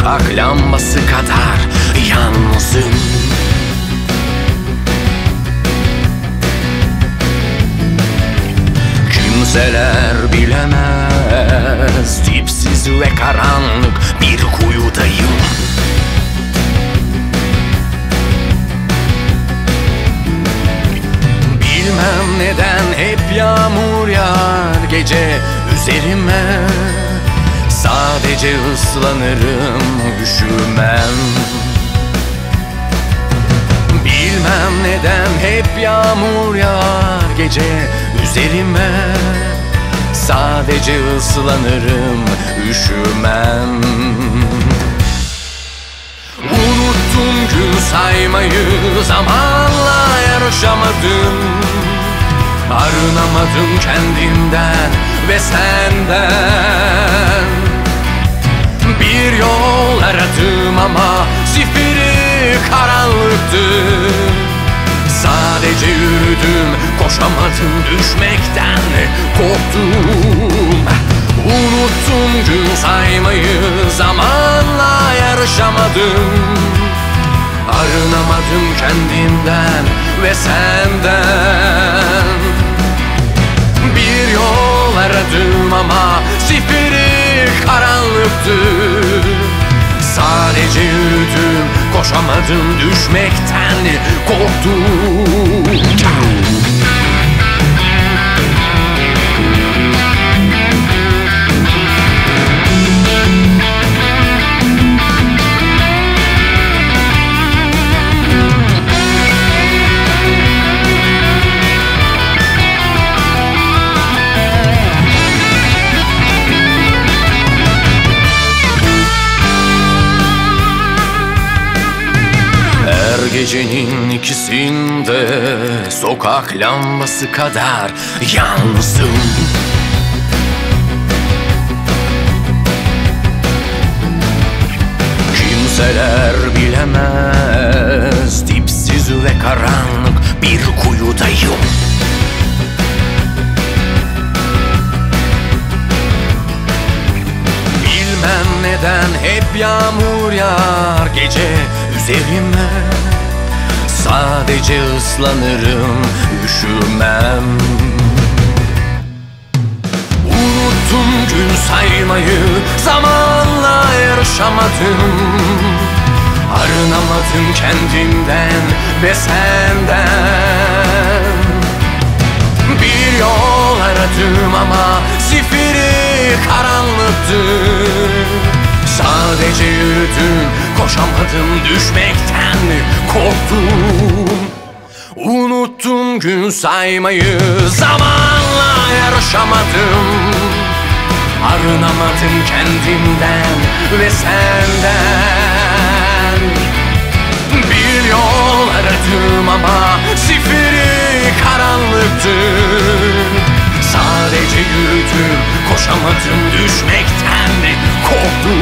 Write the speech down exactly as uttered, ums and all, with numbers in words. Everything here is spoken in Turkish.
sokak lambası kadar yalnızım. Kimseler bilemez, dipsiz ve karanlık bir kuyudayım. Bilmem neden hep yağmur yağar gece üzerime. Sadece ıslanırım, üşümem. Bilmem neden hep yağmur yağar gece üzerime. Sadece ıslanırım, üşümem. Unuttum gün saymayı, zamanla yarışamadım. Arınamadım kendimden ve senden. Bir yol aradım ama zifiri karanlıktı. Sadece yürüdüm, koşamadım, düşmekten korktum. Unuttum gün saymayı, zamanla yarışamadım. Arınamadım kendimden ve senden. Bir yol aradım ama zifiri karanlıktı. Sadece yürüdüm, koşamadım, düşmekten korktum. Gecenin ikisinde sokak lambası kadar yalnızım. Kimseler bilemez, dipsiz ve karanlık bir kuyudayım. Bilmem neden hep yağmur yağar gece üzerime. Sadece ıslanırım, üşümem. Unuttum gün saymayı, zamanla yarışamadım. Arınamadım kendimden ve senden. Bir yol aradım ama zifiri karanlıktı. Sadece yürüdüm, koşamadım, düşmekten korktum. Unuttum gün saymayı, zamanla yarışamadım. Arınamadım kendimden ve senden. Bir yol aradım ama zifiri karanlıktı. Sadece yürüdüm, koşamadım, düşmekten korktum.